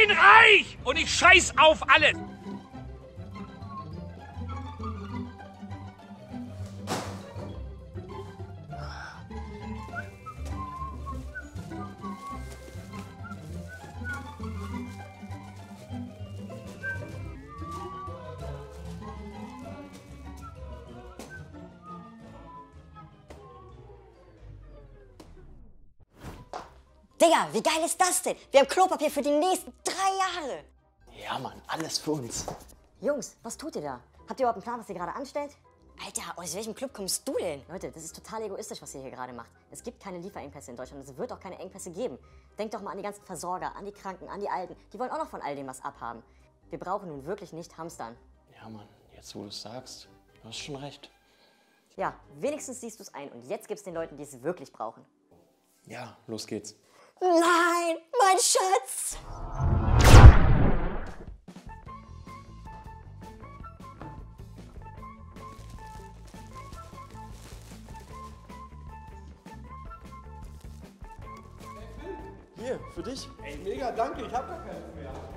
bin reich und ich scheiß auf alles. Digga, wie geil ist das denn? Wir haben Klopapier für die nächsten 3 Jahre. Ja, Mann, alles für uns. Jungs, was tut ihr da? Habt ihr überhaupt einen Plan, was ihr gerade anstellt? Alter, aus welchem Club kommst du denn? Leute, das ist total egoistisch, was ihr hier gerade macht. Es gibt keine Lieferengpässe in Deutschland und es wird auch keine Engpässe geben. Denkt doch mal an die ganzen Versorger, an die Kranken, an die Alten. Die wollen auch noch von all dem was abhaben. Wir brauchen nun wirklich nicht hamstern. Ja, Mann, jetzt wo du es sagst, du hast schon recht. Ja, wenigstens siehst du es ein und jetzt gibt's den Leuten, die es wirklich brauchen. Ja, los geht's. Nein, mein Schatz! Hier, für dich. Ey, mega, danke, ich hab gar keinen mehr.